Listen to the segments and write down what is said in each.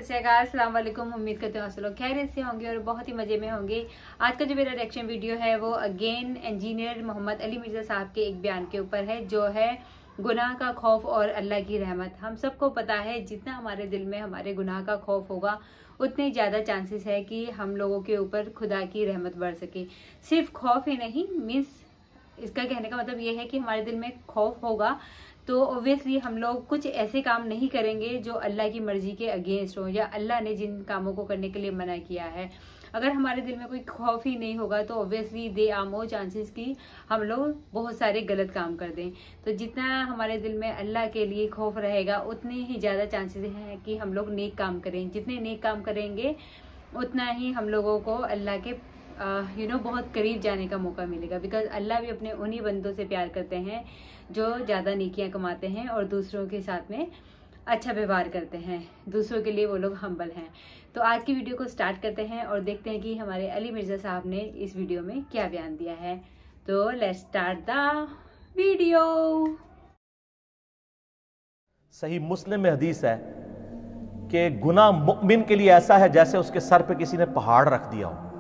अस्सलाम वालेकुम। उम्मीद करते हैं आप लोग खैरियत से होंगे और बहुत ही मजे में होंगे। आज का जो मेरा रिएक्शन वीडियो है वो अगेन इंजीनियर मोहम्मद अली मिर्जा साहब के एक बयान के ऊपर है, जो है गुनाह का खौफ और अल्लाह की रहमत। हम सबको पता है जितना हमारे दिल में हमारे गुनाह का खौफ होगा उतने ज़्यादा चांसेस है कि हम लोगों के ऊपर खुदा की रहमत बढ़ सके। सिर्फ खौफ ही नहीं, मीन्स इसका कहने का मतलब ये है कि हमारे दिल में खौफ होगा तो ऑब्वियसली हम लोग कुछ ऐसे काम नहीं करेंगे जो अल्लाह की मर्जी के अगेंस्ट हो या अल्लाह ने जिन कामों को करने के लिए मना किया है। अगर हमारे दिल में कोई खौफ ही नहीं होगा तो obviously they are more chances कि हम लोग बहुत सारे गलत काम कर दें। तो जितना हमारे दिल में अल्लाह के लिए खौफ रहेगा उतने ही ज़्यादा चांसेस हैं कि हम लोग नेक काम करें। जितने नेक काम करेंगे उतना ही हम लोगों को अल्लाह के बहुत करीब जाने का मौका मिलेगा। बिकॉज अल्लाह भी अपने उन्हीं बंदों से प्यार करते हैं जो ज़्यादा नेकियां कमाते हैं और दूसरों के साथ में अच्छा व्यवहार करते हैं, दूसरों के लिए वो लोग हम्बल हैं। तो आज की वीडियो को स्टार्ट करते हैं और देखते हैं कि हमारे अली मिर्जा साहब ने इस वीडियो में क्या बयान दिया है। तो लेट्स स्टार्ट द वीडियो। सही मुस्लिम में हदीस है कि गुनाह मुमिन के लिए ऐसा है जैसे उसके सर पे किसी ने पहाड़ रख दिया हो,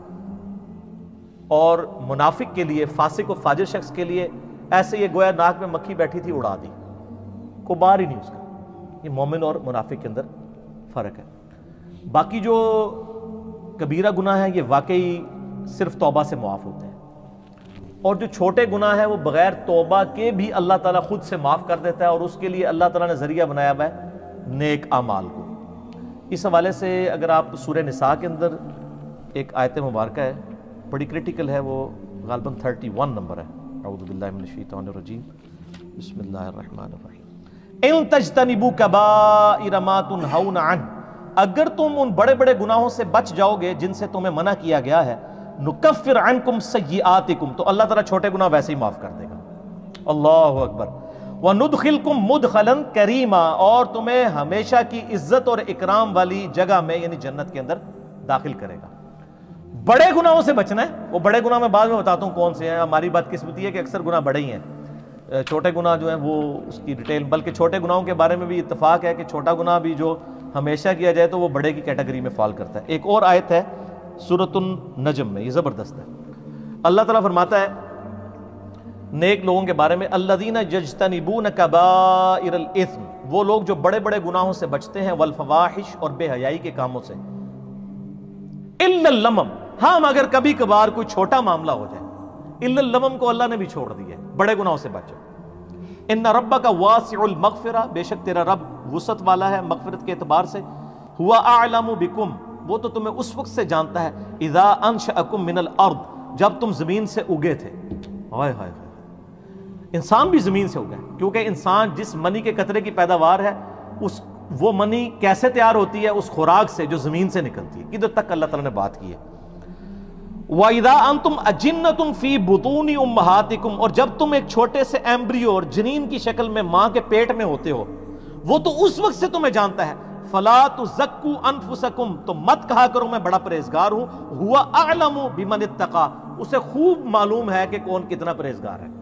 और मुनाफिक के लिए, फासिक और फाजिर शख्स के लिए ऐसे ये गोया नाक में मक्खी बैठी थी उड़ा दी, को बार ही नहीं उसका। ये मोमिन और मुनाफिक के अंदर फर्क है। बाकी जो कबीरा गुनाह है ये वाकई सिर्फ तौबा से मुआफ होते हैं, और जो छोटे गुनाह है वो बगैर तौबा के भी अल्लाह ताला खुद से माफ कर देता है, और उसके लिए अल्लाह ताला ने जरिया बनाया हुआ है नेक आमाल को। इस हवाले से अगर आप सूरह निसा के अंदर एक आयत मुबारक है, बड़ी क्रिटिकल है, वो गालबन 31 नंबर है। अऊज़ु बिल्लाहि मिनश शैतानिर रजीम, बिस्मिल्लाहिर रहमानिर रहीम। इन तजतनिबू कबाइर मा तुनहौना अन, अगर तुम उन बड़े बड़े गुनाहों से बच जाओगे जिनसे तुम्हें मना किया गया है, नुकफ्फिर अन्कुम सय्यिआतिकुम, तो अल्लाह ताला छोटे गुनाह वैसे ही माफ कर देगा। अल्लाहु अकबर। व नुदखिलकुम मुदखलन करीमा, और तुम्हें हमेशा की इज्जत और इकराम वाली जगह में यानी जन्नत के अंदर दाखिल करेगा। बड़े गुनाहों से बचना है। वो बड़े गुनाह मैं बाद में बताता हूं कौन से हैं। हमारी बदकिस्मती है कि अक्सर गुनाह बड़े ही हैं, छोटे गुनाह जो हैं वो उसकी डिटेल, बल्कि छोटे गुनाहों के बारे में भी इत्तेफाक है कि छोटा गुनाह भी जो हमेशा किया जाए तो वो बड़े की कैटेगरी में फॉल करता है। एक और आयत है सूरतुन नजम में, ये जबरदस्त है। अल्लाह ताला फरमाता है नेक लोगों के बारे में, अल्लज़ीना यज्तनिबून कबाइरल इस्म, वो लोग जो बड़े बड़े गुनाहों से बचते हैं, वल फवाहिश, और बेहयाई के कामों से, इल्लल लमम, हाँ मगर कभी कभार कोई छोटा मामला हो जाए, इल्लल लमम को अल्लाह ने भी छोड़ दिया है, बड़े गुनाहों से बचो। इन्ना रब्बका वासिउल मगफिरा, बेशक तेरा रब वुसअत वाला है मगफिरत के एतबार से। हुआ आलमु बिकुम, वो तो तुम्हें उस वक्त से जानता है, इज़ा अंशअकुम मिनल अर्द, जब तुम जमीन से उगे थे। हाय हाय, इंसान भी जमीन से उगा है, क्योंकि इंसान जिस मनी के कतरे की पैदावार है, उस वो मनी कैसे तैयार होती है, उस खुराक से जो जमीन से निकलती है। किधर तक अल्लाह ताला ने बात की है। वाइदा अंतुम अजिन्नतुम फी बुतूनी उम्महातिकुम, और जब तुम एक छोटे से एम्ब्रियो और जनीन की शक्ल में मां के पेट में होते हो, वो तो उस वक्त से तुम्हें जानता है। फला तुज़क्कू अनफुसकुम, तो मत कहा करो मैं बड़ा परहेजगार हूं। हुआ अअलमु बिमन इत्तका, उसे खूब मालूम है कि कौन कितना परहेजगार है।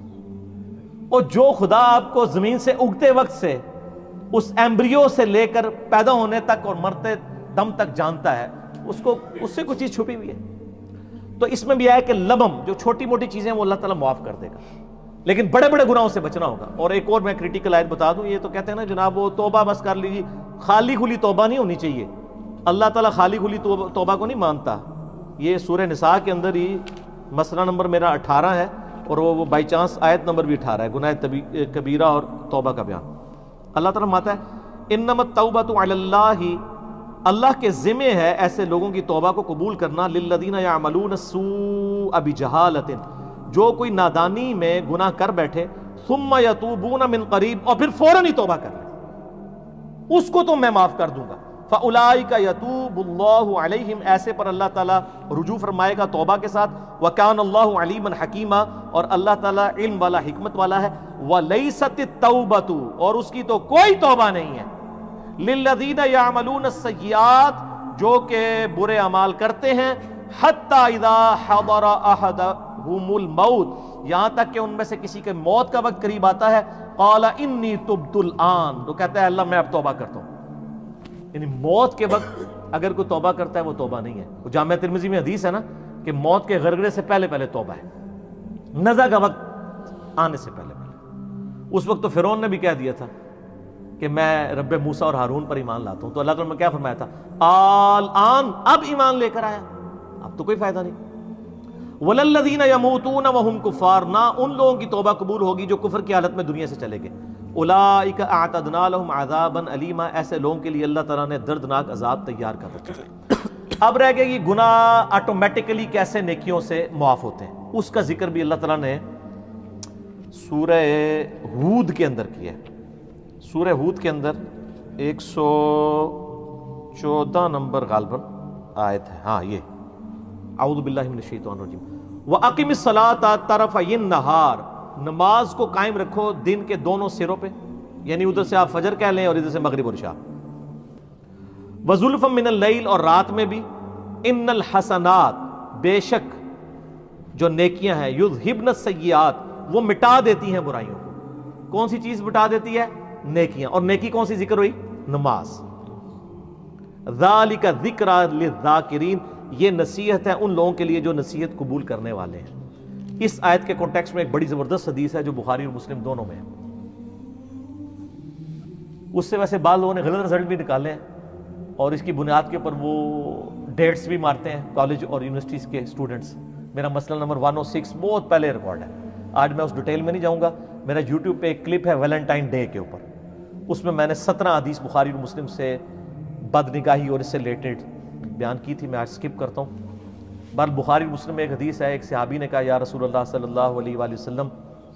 और जो खुदा आपको जमीन से उगते वक्त से, उस एम्ब्रियो से लेकर पैदा होने तक और मरते दम तक जानता है, उसको उससे कुछ चीज छुपी हुई है। तो इसमें भी आया कि लमम, जो छोटी मोटी चीजें वो अल्लाह ताला माफ कर देगा, लेकिन बड़े बड़े गुनाहों से बचना होगा। और एक और मैं क्रिटिकल आयत बता दूं, ये तो कहते हैं ना जनाब वो तौबा बस कर लीजिए, खाली खुली तौबा नहीं होनी चाहिए। अल्लाह ताला खाली खुली तौबा को नहीं मानता। ये सूरह निसा के अंदर ही मसला नंबर मेरा 18 है, और वो बाई चांस आयत नंबर भी 18 है, गुनाह कबीरा और तौबा का बयान। अल्लाह ताला माता है, इन्नमत तौबतु अलल्लाहि, अल्लाह के जिम्मे है ऐसे लोगों की तौबा को कबूल करना, लिल्लज़ीना यामलून अस्सूअ बिजहालतिन, जो कोई नादानी में गुनाह कर बैठे, सुम्मा यतूबून मिन करीब, और फिर फौरन ही तौबा कर ले, उसको तो मैं माफ कर दूंगा। फ़उलाइका यतूबुल्लाहु अलैहिम, ऐसे पर अल्लाह ताला रुजू फरमाएगा तौबा के साथ। व कान अल्लाहु अलीमन हकीमा, और अल्लाह ताला इल्म वाला, हिकमत वाला है। व लैसतित तौबतु, और उसकी तो कोई तौबा नहीं है, लिल्लज़ीना यामलून अस्सय्यात, जो के बुरे अमाल करते हैं, हत्ता इज़ा हदरा अहदहुमुल मौत, यहां तक कि उनमें से किसी के मौत का वक्त करीब आता है, क़ाला इन्नी तुब्तुल आन, तो कहता है अल्लाह मैं अब तौबा करता हूं। यानी मौत के वक्त अगर कोई तौबा करता है वो तौबा नहीं है। वो जामिया तिर्मिज़ी में हदीस है ना कि मौत के गरगरे से पहले पहले तौबा है, नज़ा का वक्त आने से पहले पहले। उस वक्त तो फिरौन ने भी कह दिया था कि मैं रब्बे मूसा और हारून पर ईमान लाता हूं, तो अल्लाह ताला ने क्या फरमाया था, आल आन, अब ईमान लेकर आया, अब तो कोई फायदा नहीं। वलल्लज़ीना यमूतूना वहुम कुफ़ार, ना उन लोगों की तौबा कबूल होगी जो कुफर की हालत में दुनिया से चले गए। उलाइका अअतदना लहुम अज़ाबन अलीमा, ऐसे लोगों के लिए अल्लाह ताला ने दर्दनाक अजाब तैयार कर रखा। अब रह गया कि गुनाह ऑटोमेटिकली कैसे नेकियों से मुआफ होते हैं, उसका जिक्र भी अल्लाह ताला ने सूरह हूद के अंदर किया है। सूरह हूद के अंदर 114 नंबर गालबन आयत है, हाँ ये, औज़ु बिल्लाहि मिनश शैतानिर रजीम, व अक़िमिस सलाता तरफ़इन नहार, नमाज को कायम रखो दिन के दोनों सिरों पे, यानी उधर से आप फजर कह लें और इधर से मगरिब और इशा। व ज़ुल्फ़म मिनल लैल, और रात में भी। इन्नल हसनात, बेशक जो नेकियां हैं, युज़हिब्न सय्यात, वो मिटा देती हैं बुराइयों को। कौन सी चीज मिटा देती है? नेकियां। और नेकी कौन सी जिक्र हुई? नमाज। ज़ालिका ज़िक्रा लिज़्ज़ाकिरीन, ये नसीहत है उन लोगों के लिए जो नसीहत कबूल करने वाले हैं। इस आयत के कॉन्टेक्स्ट में एक बड़ी जबरदस्त हदीस है जो बुखारी और मुस्लिम दोनों में है। उससे वैसे बाद लोगों ने गलत रिजल्ट भी निकाले हैं और इसकी बुनियाद के ऊपर वो डेट्स भी मारते हैं कॉलेज और यूनिवर्सिटीज के स्टूडेंट्स। मेरा मसला नंबर 106 बहुत पहले रिकॉर्ड है, आज मैं उस डिटेल में नहीं जाऊंगा। मेरा यूट्यूब पे एक क्लिप है वैलेंटाइन डे के ऊपर, उसमें मैंने 17 हदीस बुखारी और मुस्लिम से बदनिगाही और इससे रिलेटेड बयान की थी, मैं आज स्किप करता हूँ। बहरहाल बुखारी मुस्लिम में एक हदीस है, एक सहाबी ने कहा, या रसूलुल्लाह सल्लल्लाहु अलैहि वसल्लम,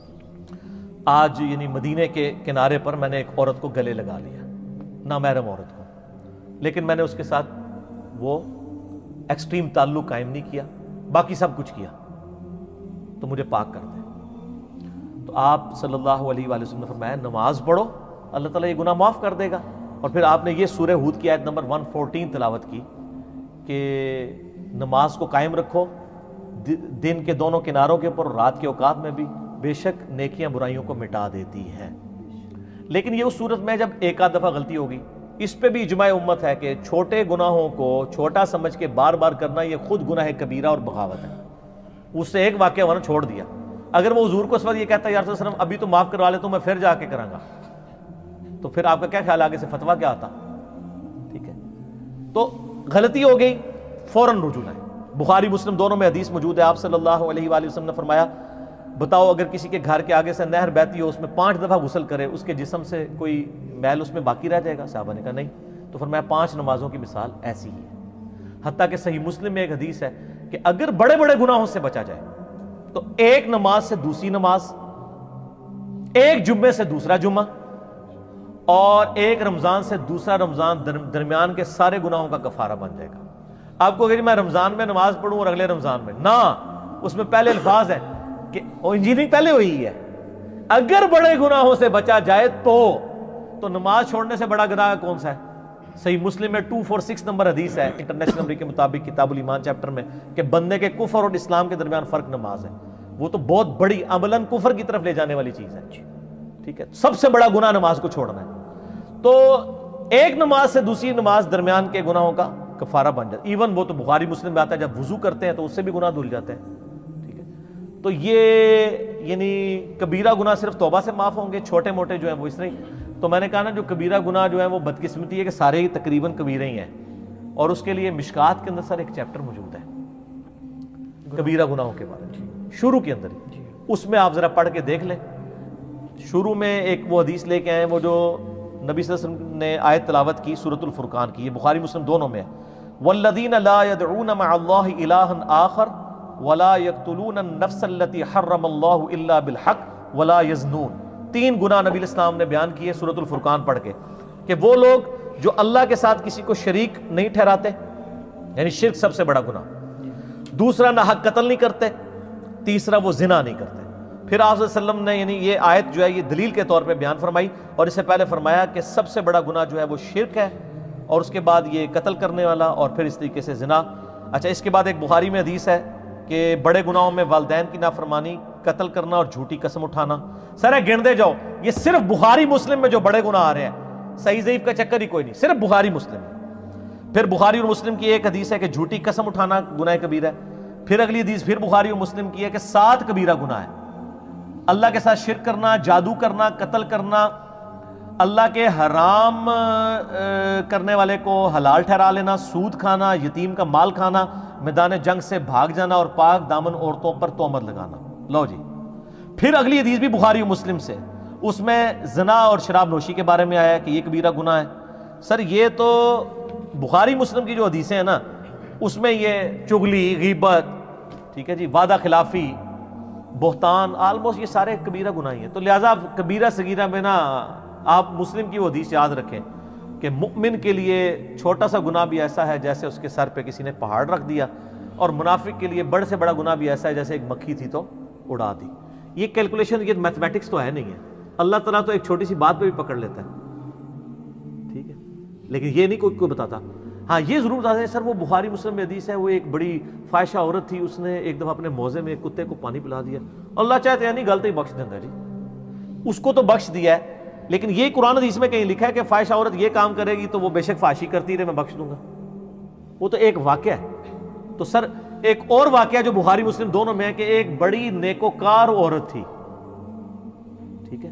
आज यानी मदीने के किनारे पर मैंने एक औरत को गले लगा लिया, नामहरम औरत को, लेकिन मैंने उसके साथ वो एक्सट्रीम ताल्लुक कायम नहीं किया, बाकी सब कुछ किया, तो मुझे पाक कर दे। तो आप सल्लल्लाहु अलैहि वसल्लम ने फरमाया, नमाज पढ़ो, अल्लाह ताला ये गुनाह माफ़ कर देगा। और फिर आपने ये सूरह हूद की आयत नंबर 114 तिलावत की कि नमाज को कायम रखो दिन के दोनों किनारों के ऊपर, रात के औकात में भी, बेशक नेकियां बुराइयों को मिटा देती हैं। लेकिन ये उस सूरत में जब एक आध दफ़ा गलती होगी, इस पे भी इजमाए उम्मत है कि छोटे गुनाहों को छोटा समझ के बार बार करना ये खुद गुनाह कबीरा और बगावत है। उससे एक वाक़या वरना छोड़ दिया, अगर वो हुजूर को इस वक्त ये कहता है, यार सल्लम अभी तो माफ़ करवा ले, तो मैं फिर जाके करांगा, तो फिर आपका क्या ख्याल, आगे से फतवा क्या आता? ठीक है, तो गलती हो गई, फौरन रुजू लाए। बुखारी मुस्लिम दोनों में हदीस मौजूद है, आप सल्लल्लाहु अलैहि वसल्लम ने फरमाया, बताओ अगर किसी के घर के आगे से नहर बहती हो, उसमें 5 दफ़ा गुस्ल करे, उसके जिस्म से कोई मैल उसमें बाकी रह जाएगा? साहबा ने कहा नहीं। तो फरमाया 5 नमाजों की मिसाल ऐसी ही है। हत्ता कि सही मुस्लिम में एक हदीस है कि अगर बड़े बड़े गुनाहों से बचा जाए तो एक नमाज से दूसरी नमाज, एक जुम्मे से दूसरा जुम्मा और एक रमजान से दूसरा रमजान दरमियान के सारे गुनाहों का कफारा बन जाएगा। आपको अगर मैं रमजान में नमाज पढ़ूं और अगले रमजान में ना, उसमें पहले अल्फाज है कि इंजीनियरिंग पहले हुई है, अगर बड़े गुनाहों से बचा जाए तो नमाज छोड़ने से बड़ा गुनाह कौन सा है? सही मुस्लिम में 246 नंबर हदीस है इंटरनेशनल नंबर के मुताबिक किताबुल ईमान चैप्टर में कि बंदे के कुफर और इस्लाम के दरमियान फर्क नमाज है। वो तो बहुत बड़ी अमलन कुफर की तरफ ले जाने वाली चीज है। ठीक है, सबसे बड़ा गुनाह नमाज को छोड़ना है। तो एक नमाज से दूसरी नमाज दरमियान के गुनाहों का कफारा बन जाता है। इवन वो तो बुखारी मुस्लिम में आता है, जब वुजू करते हैं तो उससे भी गुनाह धुल जाते हैं। ठीक है, तो ये यानी कबीरा गुनाह सिर्फ तौबा से माफ होंगे, छोटे मोटे जो है वो इस तरह। तो मैंने कहा ना, जो कबीरा गुनाह जो है वो बदकिस्मती है कि सारे ही तकरीबन कबीरे ही हैं, और उसके लिए मिशकात के अंदर सर एक चैप्टर मौजूद है कबीरा गुनाहों के बारे में, शुरू के अंदर ही, उसमें आप जरा पढ़ के देख लें। शुरू में एक वो हदीस लेके आए, वो जो नबी सल्लल्लाहु अलैहि वसल्लम ने आयत तिलावत की सूरतुल फुरकान की, ये बुखारी मुस्लिम दोनों में है। वल्लज़ीना ला यदऊना मअल्लाहि इलाहन आखर वला यक़्तुलून अन-नफ्स अल्लती हर्रमल्लाहु इल्ला बिल-हक़ वला यज़नून। 3 गुनाह नबी इस्लाम ने बयान किए सूरतुल फुरकान पढ़ के कि वो लोग जो अल्लाह के साथ किसी को शरीक नहीं ठहराते, यानी शिर्क सबसे बड़ा गुनाह, दूसरा ना हक कत्ल नहीं करते, तीसरा वो जिना नहीं करते। फिर आप सल्लम ने यानी ये आयत जो है ये दलील के तौर पे बयान फरमाई, और इससे पहले फरमाया कि सबसे बड़ा गुनाह जो है वो शिर्क है, और उसके बाद ये कत्ल करने वाला, और फिर इस तरीके से जिना। अच्छा, इसके बाद एक बुखारी में हदीस है कि बड़े गुनाहों में वालिदैन की नाफरमानी, कत्ल करना और झूठी कसम उठाना। सर गिनते जाओ, ये सिर्फ बुखारी मुस्लिम में जो बड़े गुनाह आ रहे हैं, सही ज़ईफ का चक्कर ही कोई नहीं, सिर्फ बुखारी मुस्लिम। फिर बुखारी और मुस्लिम की एक हदीस है कि झूठी कसम उठाना गुनाह कबीरा है। फिर अगली हदीस फिर बुखारी और मुस्लिम की है कि 7 कबीरा गुनाह है। अल्लाह के साथ शिर्क करना, जादू करना, कत्ल करना, अल्लाह के हराम करने वाले को हलाल ठहरा लेना, सूद खाना, यतीम का माल खाना, मैदान जंग से भाग जाना और पाक दामन औरतों पर तोहमत लगाना। लो जी, फिर अगली हदीस भी बुखारी और मुस्लिम से, उसमें जना और शराब नोशी के बारे में आया कि ये कबीरा गुनाह है। सर ये तो बुखारी मुस्लिम की जो हदीसें हैं ना, उसमें ये चुगली, गीबत, ठीक है जी, वादा खिलाफी, बोहतान, आलमोस्ट ये सारे कबीरा गुनाह हैं। तो लिहाजा कबीरा सगीरा में ना आप मुस्लिम की वो हदीस याद रखें कि मुमिन के लिए छोटा सा गुनाह भी ऐसा है जैसे उसके सर पे किसी ने पहाड़ रख दिया, और मुनाफिक के लिए बड़े से बड़ा गुनाह भी ऐसा है जैसे एक मक्खी थी तो उड़ा दी। ये कैलकुलेशन, ये मैथमेटिक्स तो है नहीं है। अल्लाह ताला तो एक छोटी सी बात पे भी पकड़ लेता है, ठीक है, लेकिन ये नहीं कोई बताता। हाँ ये जरूर बताते हैं सर वो बुखारी मुस्लिम में हदीस है, वो एक बड़ी फाहिशा औरत थी, उसने एक दफा अपने मौजे में कुत्ते को पानी पिला दिया। अल्लाह चाहते हैं नहीं गलती बख्श देता जी, उसको तो बख्श दिया है, लेकिन ये कुरान हदीस में कहीं लिखा है कि फाहिशा औरत ये काम करेगी तो वो बेशक फाशी करती रहे, मैं बख्श दूंगा। वो तो एक वाकया है। तो सर एक और वाकया जो बुखारी मुस्लिम दोनों में है कि एक बड़ी नेकोकार औरत थी, ठीक है,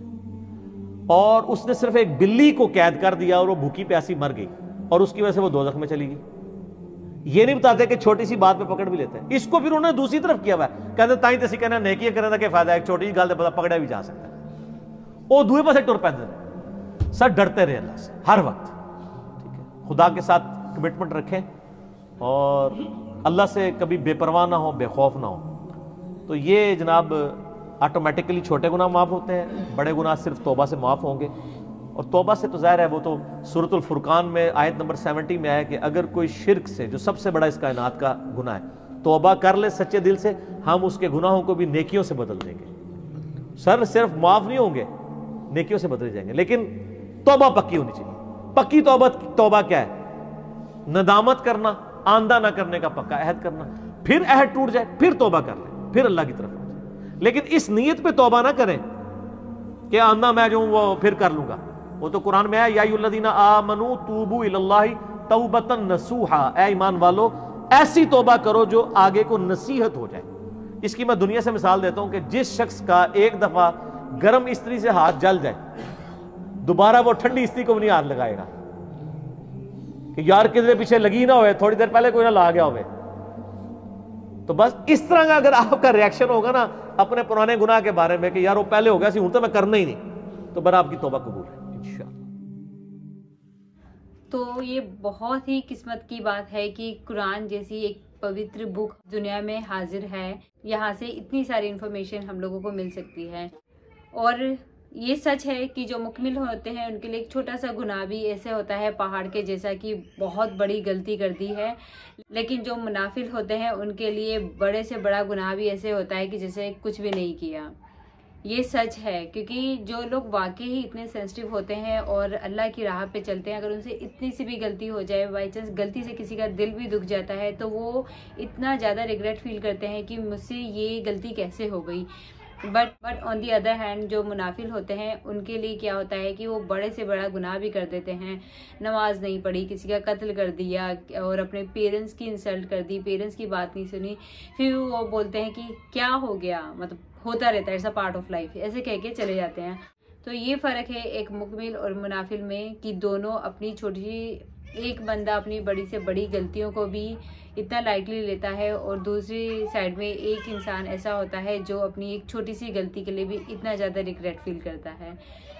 और उसने सिर्फ एक बिल्ली को कैद कर दिया और वो भूखी प्यासी मर गई, और उसकी वजह से वो दोजख में चली गई। ये नहीं बताते कि छोटी सी बात पे पकड़ भी लेते हैं। इसको फिर उन्होंने दूसरी तरफ किया हुआ है, कहते ताई तसी कहना नेकी करने का फायदा है, एक छोटी सी गल पकड़ा भी जा सकता है। वो दूसरे पासे टुर पैदल। सर डरते रहे अल्लाह से हर वक्त, ठीक है, खुदा के साथ कमिटमेंट रखें और अल्लाह से कभी बेपरवाह ना हो, बेखौफ ना हो। तो ये जनाब ऑटोमेटिकली छोटे गुनाह माफ़ होते हैं, बड़े गुनाह सिर्फ तौबा से माफ़ होंगे। और तौबा से तो ज़ाहिर है वो तो सूरतुल फुरकान में आयत नंबर 70 में आया कि अगर कोई शिर्क से, जो सबसे बड़ा इस कायनात का गुनाह है, तौबा कर ले सच्चे दिल से, हम उसके गुनाहों को भी नेकियों से बदल देंगे। सर सिर्फ माफ़ नहीं होंगे, नेकियों से बदले जाएंगे, लेकिन तौबा पक्की होनी चाहिए। पक्की तौबा क्या है? नदामत करना, आंदा ना करने का पक्का अहद करना, फिर अहद टूट जाए फिर तौबा कर ले, फिर अल्लाह की तरफ आ जाए। लेकिन इस नीयत पे तौबा ना करें कि आंदा मैं जो वो फिर कर लूंगा। वो तो कुरान में है, या अय्युहल्लज़ीना आमनू तूबू इलल्लाहि तौबतन नसूहा, ऐ ईमान वालो ऐसी तौबा करो जो आगे को नसीहत हो जाए। इसकी मैं दुनिया से मिसाल देता हूं कि जिस शख्स का एक दफा गर्म इस्त्री से हाथ जल जाए, दोबारा वो ठंडी इस्त्री को भी नहीं हाथ लगाएगा कि यार किधर पीछे लगी ना होए, थोड़ी देर पहले कोई ना ला गया होवे। तो बस इस तरह का अगर आपका रिएक्शन होगा ना अपने पुराने गुनाह के बारे में कि यार वो पहले हो गया सी, हूं तो मैं करना ही नहीं, तो बरा आपकी तौबा कबूल है इंशाअल्लाह। तो ये बहुत ही किस्मत की बात है कि कुरान जैसी एक पवित्र बुक दुनिया में हाजिर है। यहाँ से इतनी सारी इंफॉर्मेशन हम लोगों को मिल सकती है। और ये सच है कि जो मुकमिल होते हैं उनके लिए एक छोटा सा गुनाह भी ऐसे होता है पहाड़ के जैसा कि बहुत बड़ी गलती कर दी है, लेकिन जो मुनाफिल होते हैं उनके लिए बड़े से बड़ा गुनाह भी ऐसे होता है कि जैसे कुछ भी नहीं किया। ये सच है, क्योंकि जो लोग वाकई ही इतने सेंसिटिव होते हैं और अल्लाह की राह पे चलते हैं, अगर उनसे इतनी सी भी गलती हो जाए, बाई चांस गलती से किसी का दिल भी दुख जाता है, तो वो इतना ज़्यादा रिग्रेट फील करते हैं कि मुझसे ये गलती कैसे हो गई। But on the other hand जो मुनाफिल होते हैं उनके लिए क्या होता है कि वो बड़े से बड़ा गुनाह भी कर देते हैं। नमाज नहीं पढ़ी, किसी का कत्ल कर दिया और अपने पेरेंट्स की इंसल्ट कर दी, पेरेंट्स की बात नहीं सुनी, फिर वो बोलते हैं कि क्या हो गया, मतलब होता रहता है, it's a part of life, ऐसे कह के चले जाते हैं। तो ये फ़र्क है एक मुकमिल और मुनाफिल में कि दोनों अपनी छोटी, एक बंदा अपनी बड़ी से बड़ी गलतियों को भी इतना लाइटली लेता है और दूसरी साइड में एक इंसान ऐसा होता है जो अपनी एक छोटी सी गलती के लिए भी इतना ज़्यादा रिग्रेट फील करता है।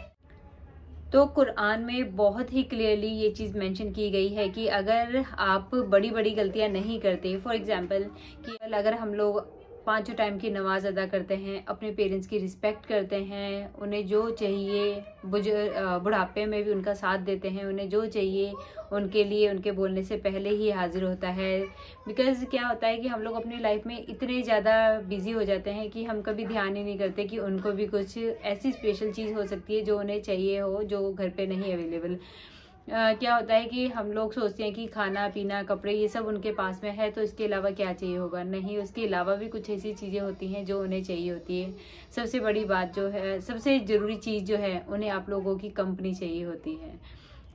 तो कुरान में बहुत ही क्लियरली ये चीज़ मेंशन की गई है कि अगर आप बड़ी बड़ी गलतियां नहीं करते, फॉर एग्जांपल कि अगर हम लोग 5 टाइम की नमाज अदा करते हैं, अपने पेरेंट्स की रिस्पेक्ट करते हैं, उन्हें जो चाहिए बुढ़ापे में भी उनका साथ देते हैं, उन्हें जो चाहिए उनके लिए उनके बोलने से पहले ही हाजिर होता है। बिकॉज़ क्या होता है कि हम लोग अपनी लाइफ में इतने ज़्यादा बिजी हो जाते हैं कि हम कभी ध्यान ही नहीं करते कि उनको भी कुछ ऐसी स्पेशल चीज़ हो सकती है जो उन्हें चाहिए हो, जो घर पे नहीं अवेलेबल। क्या होता है कि हम लोग सोचते हैं कि खाना पीना कपड़े ये सब उनके पास में है तो इसके अलावा क्या चाहिए होगा, नहीं, उसके अलावा भी कुछ ऐसी चीज़ें होती हैं जो उन्हें चाहिए होती है। सबसे बड़ी बात जो है, सबसे ज़रूरी चीज़ जो है, उन्हें आप लोगों की कंपनी चाहिए होती है।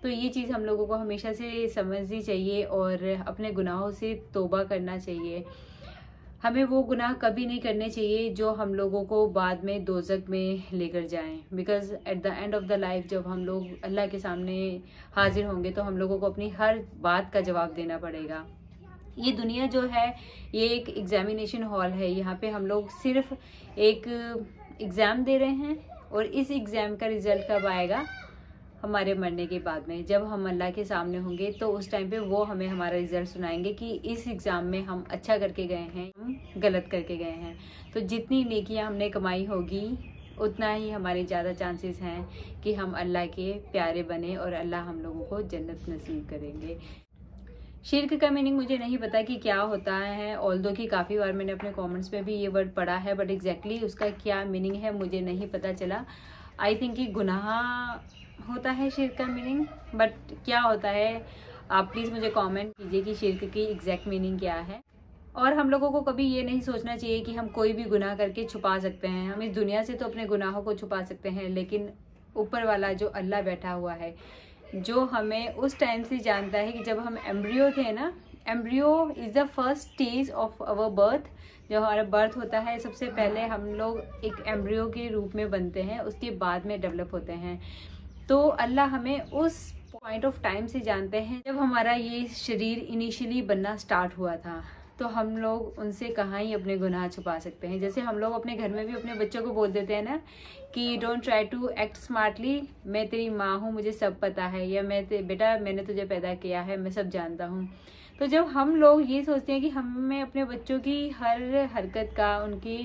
तो ये चीज़ हम लोगों को हमेशा से समझनी चाहिए और अपने गुनाहों से तौबा करना चाहिए। हमें वो गुनाह कभी नहीं करने चाहिए जो हम लोगों को बाद में दोज़ख में लेकर जाएं, because at the end of the life जब हम लोग अल्लाह के सामने हाजिर होंगे तो हम लोगों को अपनी हर बात का जवाब देना पड़ेगा। ये दुनिया जो है ये एक एग्जामिनेशन हॉल है, यहाँ पे हम लोग सिर्फ एक एग्ज़ाम दे रहे हैं और इस एग्ज़ाम का रिज़ल्ट कब आएगा? हमारे मरने के बाद में, जब हम अल्लाह के सामने होंगे तो उस टाइम पे वो हमें हमारा रिजल्ट सुनाएंगे कि इस एग्ज़ाम में हम अच्छा करके गए हैं, हम गलत करके गए हैं। तो जितनी नेकियां हमने कमाई होगी उतना ही हमारे ज़्यादा चांसेस हैं कि हम अल्लाह के प्यारे बने और अल्लाह हम लोगों को जन्नत नसीब करेंगे। शिर्क का मीनिंग मुझे नहीं पता कि क्या होता है, ऑल्दो कि काफ़ी बार मैंने अपने कमेंट्स में भी ये वर्ड पढ़ा है, बट एग्जैक्टली उसका क्या मीनिंग है मुझे नहीं पता चला। आई थिंक कि गुनाह होता है शिर्क का मीनिंग, बट क्या होता है आप प्लीज़ मुझे कमेंट कीजिए कि शिर्क की एग्जैक्ट मीनिंग क्या है। और हम लोगों को कभी ये नहीं सोचना चाहिए कि हम कोई भी गुनाह करके छुपा सकते हैं। हम इस दुनिया से तो अपने गुनाहों को छुपा सकते हैं, लेकिन ऊपर वाला जो अल्लाह बैठा हुआ है, जो हमें उस टाइम से जानता है कि जब हम एम्ब्रियो थे ना, embryo is the first stage of our birth. जब हमारा बर्थ होता है सबसे पहले हम लोग एक एम्ब्रियो के रूप में बनते हैं, उसके बाद में डेवलप होते हैं। तो अल्लाह हमें उस पॉइंट ऑफ टाइम से जानते हैं जब हमारा ये शरीर इनिशियली बनना स्टार्ट हुआ था। तो हम लोग उनसे कहाँ ही अपने गुनाह छुपा सकते हैं। जैसे हम लोग अपने घर में भी अपने बच्चों को बोल देते हैं ना कि don't try to act smartly, मैं तेरी माँ हूँ, मुझे सब पता है, या बेटा मैंने तुझे पैदा किया है, मैं सब जानता हूँ। तो जब हम लोग ये सोचते हैं कि हमें अपने बच्चों की हर हरकत का, उनकी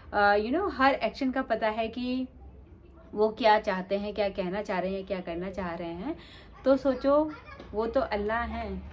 हर एक्शन का पता है कि वो क्या चाहते हैं, क्या कहना चाह रहे हैं, क्या करना चाह रहे हैं, तो सोचो वो तो अल्लाह हैं।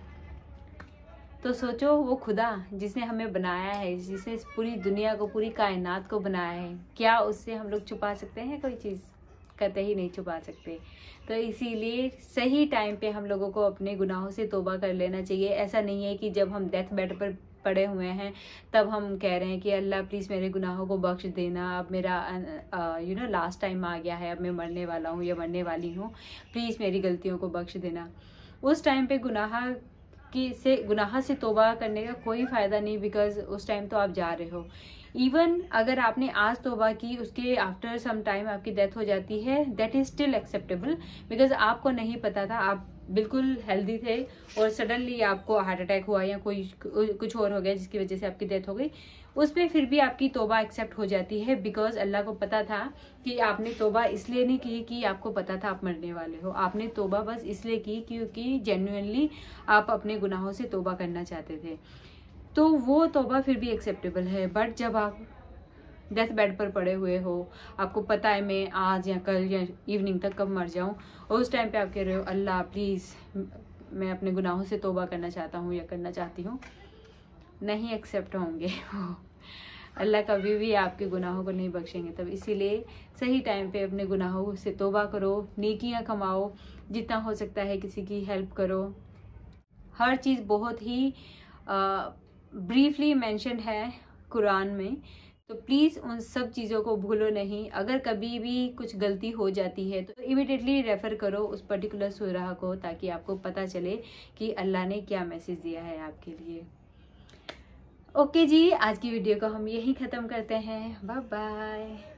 तो सोचो वो खुदा जिसने हमें बनाया है, जिसने इस पूरी दुनिया को, पूरी कायनात को बनाया है, क्या उससे हम लोग छुपा सकते हैं कोई चीज़? कतई नहीं छुपा सकते। तो इसीलिए सही टाइम पे हम लोगों को अपने गुनाहों से तौबा कर लेना चाहिए। ऐसा नहीं है कि जब हम डेथ बेड पर पड़े हुए हैं तब हम कह रहे हैं कि अल्लाह प्लीज़ मेरे गुनाहों को बख्श देना, अब मेरा लास्ट टाइम आ गया है, अब मैं मरने वाला हूँ या मरने वाली हूँ, प्लीज़ मेरी गलतियों को बख्श देना। उस टाइम पे गुनाह से तौबा करने का कोई फ़ायदा नहीं, बिकॉज उस टाइम तो आप जा रहे हो। इवन अगर आपने आज तौबा की, उसके आफ्टर सम टाइम आपकी डेथ हो जाती है, that is still acceptable, because आपको नहीं पता था, आप बिल्कुल हेल्दी थे और सडनली आपको हार्ट अटैक हुआ या कुछ और हो गया जिसकी वजह से आपकी डेथ हो गई, उसमें फिर भी आपकी तौबा एक्सेप्ट हो जाती है, बिकॉज अल्लाह को पता था कि आपने तौबा इसलिए नहीं की कि आपको पता था आप मरने वाले हो। आपने तौबा बस इसलिए की क्योंकि जेन्युइनली आप अपने गुनाहों से तौबा करना चाहते थे, तो वो तौबा फिर भी एक्सेप्टेबल है। बट जब आप डेथ बेड पर पड़े हुए हो, आपको पता है मैं आज या कल या इवनिंग तक कब मर जाऊं, और उस टाइम पे आप कह रहे हो अल्लाह प्लीज़ मैं अपने गुनाहों से तौबा करना चाहता हूँ या करना चाहती हूँ, नहीं एक्सेप्ट होंगे। अल्लाह कभी भी आपके गुनाहों को नहीं बख्शेंगे। तब इसीलिए सही टाइम पे अपने गुनाहों से तौबा करो, नेकियां कमाओ, जितना हो सकता है किसी की हेल्प करो। हर चीज़ बहुत ही ब्रीफली मेंशन है कुरान में, तो प्लीज़ उन सब चीज़ों को भूलो नहीं। अगर कभी भी कुछ गलती हो जाती है तो इमीडिएटली रेफ़र करो उस पर्टिकुलर सूरह को, ताकि आपको पता चले कि अल्लाह ने क्या मैसेज दिया है आपके लिए। ओके जी, आज की वीडियो को हम यहीं ख़त्म करते हैं। Bye bye.